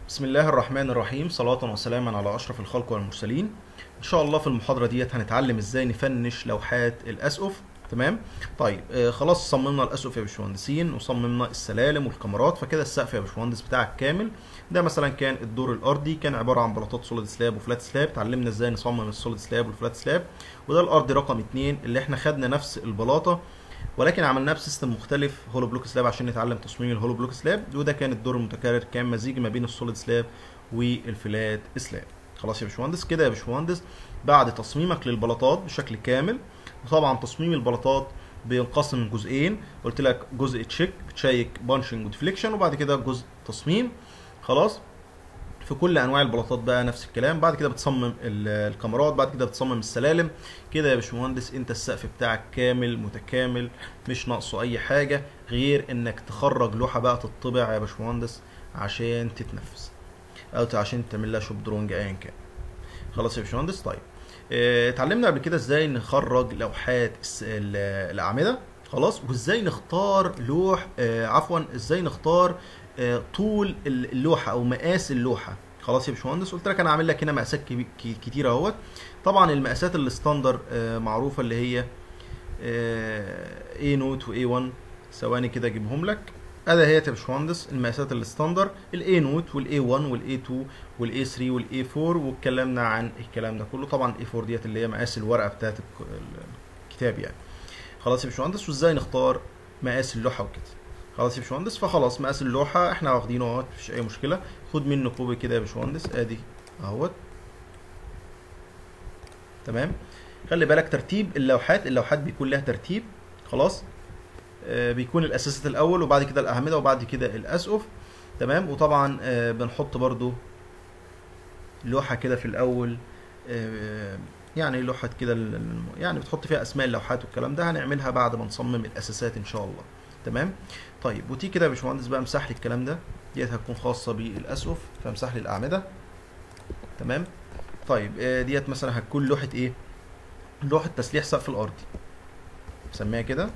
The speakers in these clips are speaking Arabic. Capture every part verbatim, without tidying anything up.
بسم الله الرحمن الرحيم، صلاة وسلاما على أشرف الخلق والمرسلين. إن شاء الله في المحاضرة ديت هنتعلم إزاي نفنش لوحات الأسقف. تمام. طيب آه خلاص صممنا الأسقف يا باشمهندسين، وصممنا السلالم والكاميرات، فكده السقف يا باشمهندس بتاعك كامل. ده مثلا كان الدور الأرضي، كان عبارة عن بلاطات سوليد سلاب وفلات سلاب. اتعلمنا إزاي نصمم السوليد سلاب والفلات سلاب. وده الأرضي رقم اتنين اللي احنا خدنا نفس البلاطة ولكن عملناه بسيستم مختلف، هولو بلوك سلاب، عشان نتعلم تصميم الهولو بلوك سلاب. وده كان الدور المتكرر، كان مزيج ما بين السوليد سلاب والفلات سلاب. خلاص يا باشمهندس، كده يا باشمهندس بعد تصميمك للبلاطات بشكل كامل. وطبعا تصميم البلاطات بينقسم جزئين، قلت لك جزء تشيك بتشيك بانشنج وديفليكشن، وبعد كده جزء تصميم. خلاص، في كل انواع البلاطات بقى نفس الكلام. بعد كده بتصمم الكاميرات، بعد كده بتصمم السلالم. كده يا باشمهندس انت السقف بتاعك كامل متكامل، مش ناقصه اي حاجه غير انك تخرج لوحه بقى تطبع يا باشمهندس عشان تتنفذ، او عشان تعمل لها شوب درونج ايا كان. خلاص يا باشمهندس. طيب اه، اتعلمنا قبل كده ازاي نخرج لوحات الاعمده. خلاص، وازاي نختار لوح اه عفوا ازاي نختار اه طول اللوحه او مقاس اللوحه. خلاص يا باشمهندس، قلت لك انا عامل لك هنا مقاسات كتيره اهوت. طبعا المقاسات الستاندر اه معروفه، اللي هي اي نوت واي واحد. ثواني كده اجيبهم لك. ادي هي يا باشمهندس المقاسات الستاندر، الاي نوت والاي واحد والاي اتنين والاي تلاتة والاي اربعة، واتكلمنا عن الكلام ده كله. طبعا الاي اربعة ديت اللي هي مقاس الورقه بتاعت الكتاب يعني. خلاص يا باشمهندس، وازاي نختار مقاس اللوحه وكده. خلاص يا باشمهندس، فخلاص مقاس اللوحه احنا واخدينه اهوت، مفيش اي مشكله. خد منه كوبي كده يا باشمهندس، ادي اهوت. تمام. خلي بالك ترتيب اللوحات، اللوحات بيكون لها ترتيب. خلاص، آه بيكون الاساسات الاول، وبعد كده الاعمده، وبعد كده الاسقف. تمام. وطبعا آه بنحط برضو لوحه كده في الاول، آه يعني لوحه كده، يعني بتحط فيها اسماء اللوحات والكلام ده، هنعملها بعد ما نصمم الاساسات ان شاء الله. تمام. طيب وتيجي كده يا باشمهندس بقى امسح لي الكلام ده، ديت هتكون خاصه بالاسقف، فامسح لي الاعمده. تمام. طيب آه ديت مثلا هتكون لوحه ايه؟ لوحه تسليح سقف الارضي، نسميها كده.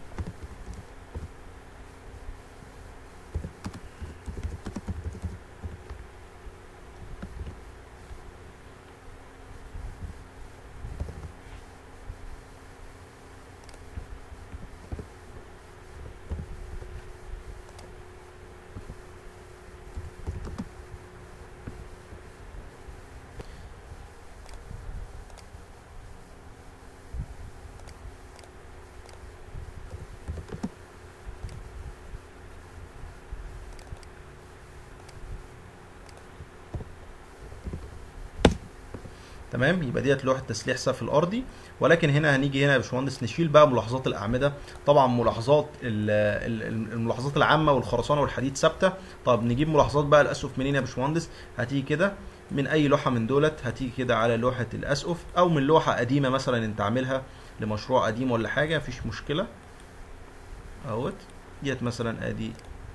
تمام. يبقى ديت لوحه تسليح سقف الارضي. ولكن هنا هنيجي هنا يا باشمهندس نشيل بقى ملاحظات الاعمده. طبعا ملاحظات الملاحظات العامه والخرسانه والحديد ثابته. طب نجيب ملاحظات بقى الاسقف منين يا باشمهندس؟ هتيجي كده من اي لوحه من دولت، هتيجي كده على لوحه الاسقف، او من لوحه قديمه مثلا انت عاملها لمشروع قديم ولا حاجه، مفيش مشكله اهوت. ديت مثلا ادي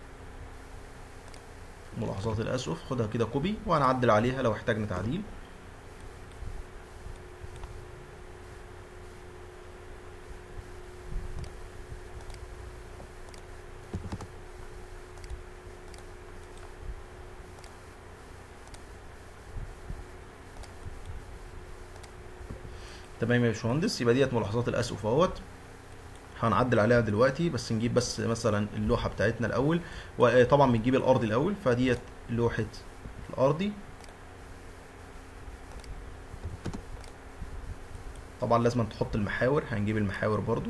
ملاحظات الاسقف، خدها كده كوبي وهنعدل عليها لو احتاجنا تعديل. تمام يا باشمهندس، يبقى ديت ملاحظات الاسقف اهوت، هنعدل عليها دلوقتي. بس نجيب بس مثلا اللوحه بتاعتنا الاول، وطبعا بنجيب الارضي الاول، فديت لوحه الارضي. طبعا لازم تحط المحاور، هنجيب المحاور برضو.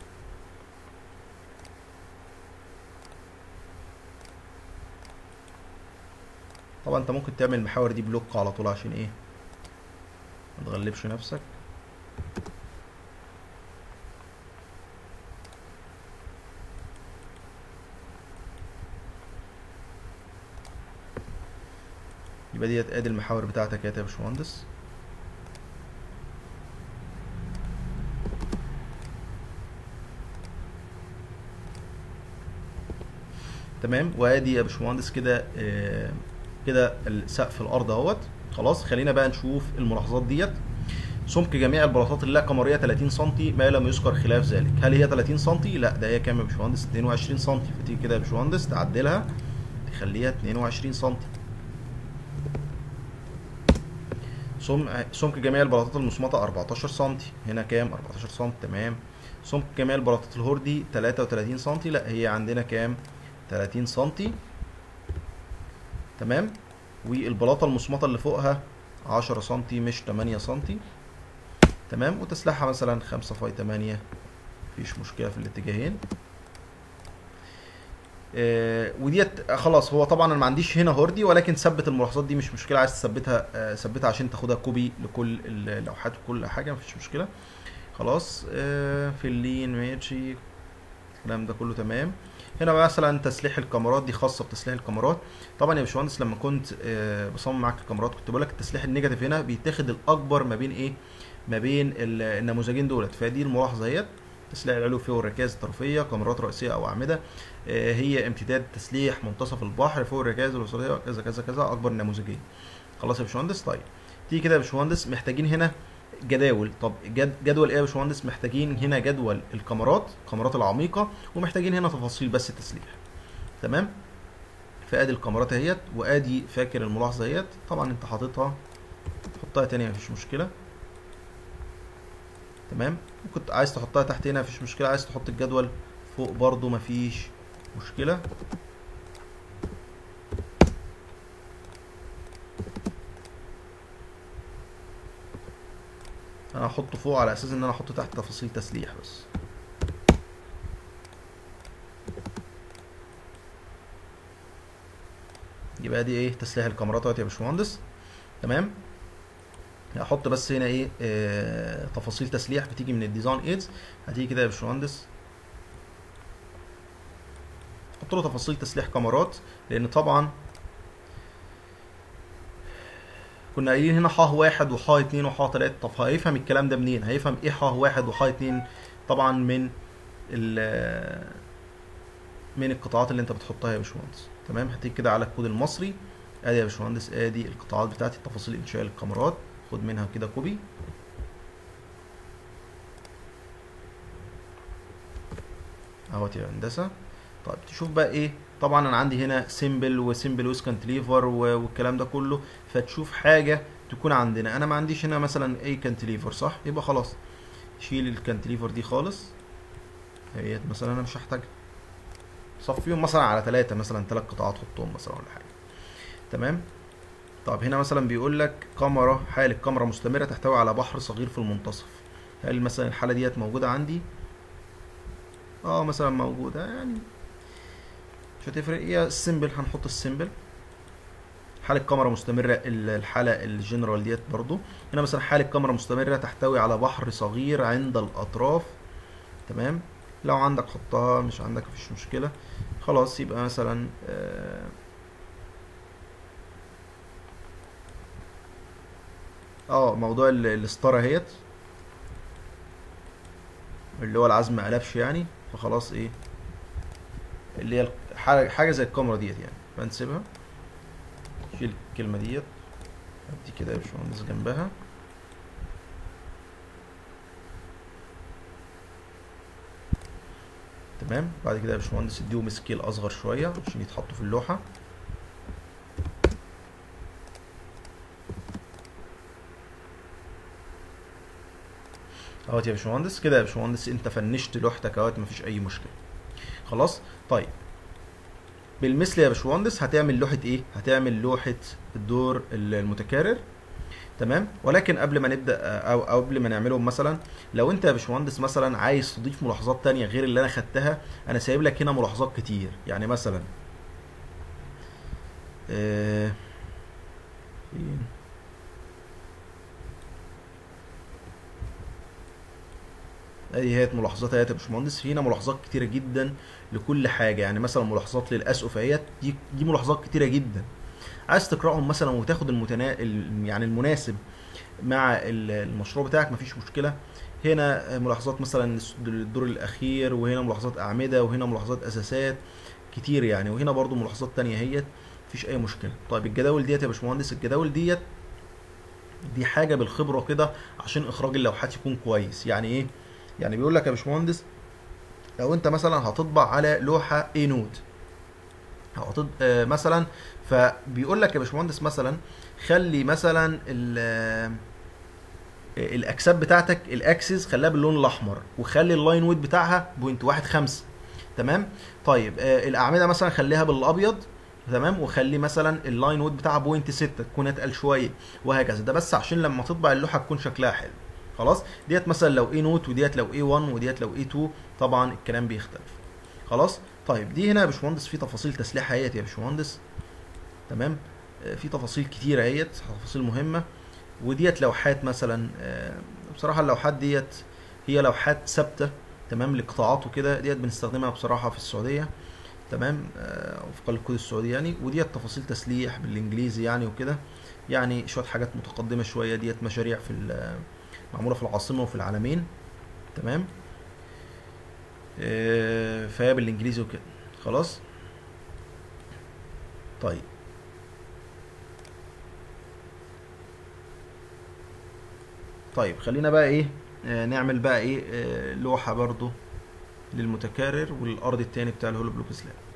طبعا انت ممكن تعمل المحاور دي بلوك على طول، عشان ايه ما تغلبش نفسك. يبقى ديت ادي المحاور بتاعتك يا باشمهندس. تمام. وادي يا باشمهندس كده آه كده سقف الارض اهوت. خلاص، خلينا بقى نشوف الملاحظات ديت. سمك جميع البلاطات اللا قمريه تلاتين سم، ما لم يذكر خلاف ذلك. هل هي تلاتين سم؟ لا، ده هي كام يا باشمهندس؟ اتنين وعشرين سم. فتيجي كده يا باشمهندس تعدلها، تخليها اتنين وعشرين سم. سم- سمك جميع البلاطات المصمطة أربعتاشر سنتي. هنا كام؟ أربعتاشر سنتي. تمام. سمك جميع البلاطات الهوردي تلاتة وتلاتين سنتي. لا، هي عندنا كام؟ تلاتين سنتي. تمام. والبلاطة المصمطة اللي فوقها عشرة سنتي مش تمانية سنتي. تمام. وتسليحها مثلا خمسة فاي تمانية، مفيش مشكلة في الاتجاهين. آه وديت خلاص. هو طبعا انا ما عنديش هنا هوردي، ولكن ثبت الملاحظات دي مش مشكلة. عايز تثبتها آه ثبتها عشان تاخدها كوبي لكل اللوحات وكل حاجة، مفيش مشكلة. خلاص. آه في اللين ماشي، الكلام ده كله تمام. هنا بقى مثلا تسليح الكاميرات، دي خاصه بتسليح الكاميرات. طبعا يا باشمهندس لما كنت آه، بصمم معاك الكاميرات كنت بقول لك التسليح النيجاتيف هنا بيتاخد الاكبر ما بين ايه، ما بين ال- النموذجين دولت. فدي الملاحظه اهيت. تسليح العلو فوق الركائز الطرفيه، كاميرات رئيسيه او اعمده، آه، هي امتداد تسليح منتصف البحر فوق الركائز الوسطيه كذا كذا كذا، اكبر نموذجين. خلاص يا باشمهندس. طيب تيجي كده يا باشمهندس، محتاجين هنا جداول. طب جد جدول ايه يا باشمهندس؟ محتاجين هنا جدول الكاميرات، الكاميرات العميقه، ومحتاجين هنا تفاصيل بس التسليح. تمام. فادي الكاميرات اهيت، وادي فاكر الملاحظه اهيت. طبعا انت حاططها، حطها تاني مفيش مشكله. تمام. وكنت عايز تحطها تحت هنا مفيش مشكله، عايز تحط الجدول فوق برضو مفيش مشكله. انا هحطه فوق على اساس ان انا احط تحت تفاصيل تسليح بس. يبقى دي ايه، تسليح الكاميرات اهوت يا باشمهندس. تمام. هحط بس هنا ايه، آه تفاصيل تسليح بتيجي من الديزاين ايدز. هتيجي كده يا باشمهندس، حط له تفاصيل تسليح كاميرات، لان طبعا كنا قايلين هنا ح واحد وح اتنين وح تلاتة. طب هيفهم الكلام ده منين؟ هيفهم ايه ح واحد وح اتنين؟ طبعا من ال من القطاعات اللي انت بتحطها يا باشمهندس. تمام. هتيجي كده على الكود المصري، ادي يا باشمهندس ادي القطاعات بتاعتي، تفاصيل انشاء الكاميرات، خد منها كده كوبي اهوت يا هندسه. طيب تشوف بقى ايه، طبعا انا عندي هنا سيمبل وسيمبل ويز كانتليفر والكلام ده كله، فتشوف حاجه تكون عندنا. انا ما عنديش هنا مثلا اي كانتليفر، صح؟ يبقى خلاص شيل الكانتليفر دي خالص. هي مثلا انا مش هحتاجها، صفيهم مثلا على ثلاثة، مثلا ثلاث قطاعات حطهم مثلا ولا حاجه. تمام. طب هنا مثلا بيقول لك كاميرا، حالة كاميرا مستمرة تحتوي على بحر صغير في المنتصف. هل مثلا الحالة ديت موجودة عندي؟ اه مثلا موجودة يعني، مش هتفرق. هي السيمبل هنحط السيمبل. حالة كاميرا مستمرة، ال- الحالة الجنرال ديت برضو. هنا مثلا حالة كاميرا مستمرة تحتوي على بحر صغير عند الأطراف. تمام. لو عندك حطها، مش عندك مفيش مشكلة. خلاص يبقى مثلا اه آه، موضوع ال- الستارة اهيت، اللي هو العزم ما قلبش يعني. فخلاص ايه، اللي هي حاجة حاجة زي الكاميرا ديت يعني، فنسيبها. شيل الكلمة ديت، ادي كده يا باشمهندس جنبها. تمام. بعد كده يا باشمهندس اديهم سكيل اصغر شوية عشان يتحطوا في اللوحة. اهوت يا باشمهندس. كده يا باشمهندس انت فنشت لوحتك اهوت، مفيش اي مشكلة. خلاص. طيب بالمثل يا باشمهندس هتعمل لوحة ايه؟ هتعمل لوحة الدور المتكرر. تمام. ولكن قبل ما نبدا او أو قبل ما نعملهم، مثلا لو انت يا باشمهندس مثلا عايز تضيف ملاحظات تانية غير اللي انا خدتها، انا سايب لك هنا ملاحظات كتير. يعني مثلا آه فين؟ ادي هي ملاحظات اهيت يا باشمهندس. في هنا ملاحظات كتيره جدا لكل حاجه. يعني مثلا ملاحظات للاسقف اهيت، دي دي ملاحظات كتيره جدا. عايز تقراهم مثلا وتاخد المتنا... ال- يعني المناسب مع ال- المشروع بتاعك، مفيش مشكله. هنا ملاحظات مثلا للدور الاخير، وهنا ملاحظات اعمده، وهنا ملاحظات اساسات كتير يعني، وهنا برضو ملاحظات تانية اهيت، مفيش اي مشكله. طيب الجداول ديت يا باشمهندس، الجداول ديت دي حاجه بالخبره كده عشان اخراج اللوحات يكون كويس. يعني ايه؟ يعني بيقول لك يا باشمهندس، لو انت مثلا هتطبع على لوحه اي نوت، هتض... آه مثلا، فبيقول لك يا باشمهندس مثلا خلي مثلا ال آه، الاكسات بتاعتك الاكسس خليها باللون الاحمر، وخلي اللاين ويت بتاعها بوينت واحد خمسة. تمام. طيب آه الاعمده مثلا خليها بالابيض. تمام. وخلي مثلا اللاين ويت بتاعها بوينت ستة تكون اتقل شويه، وهكذا. ده بس عشان لما تطبع اللوحه تكون شكلها حلو. خلاص. ديت مثلا لو اي نوت، وديت لو اي واحد، وديت لو اي اتنين، طبعا الكلام بيختلف. خلاص. طيب دي هنا يا باشمهندس في تفاصيل تسليح اهيت يا باشمهندس. تمام. آه، في تفاصيل كتيره اهيت، تفاصيل مهمه. وديت لوحات مثلا، آه، بصراحه اللوحات ديت هي لوحات ثابته. تمام. لقطاعات وكده، ديت بنستخدمها بصراحه في السعوديه. تمام. آه، وفقا للكود السعودي يعني. وديت تفاصيل تسليح بالانجليزي يعني وكده. يعني شويه حاجات متقدمه شويه، ديت مشاريع في ال- معموله في العاصمه وفي العالمين. تمام. آه، فهي بالانجليزي وكده. خلاص. طيب. طيب خلينا بقى ايه، آه، نعمل بقى ايه، آه، لوحه برضو للمتكرر والارض التاني بتاع الهولو بلوك سلاب.